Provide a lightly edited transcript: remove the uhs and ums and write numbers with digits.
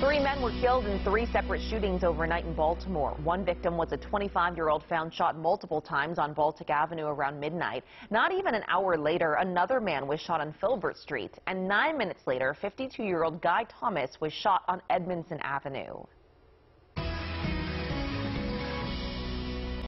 Three men were killed in three separate shootings overnight in Baltimore. One victim was a 25-year-old found shot multiple times on Baltic Avenue around midnight. Not even an hour later, another man was shot on Filbert Street. And 9 minutes later, 52-year-old Guy Thomas was shot on Edmondson Avenue.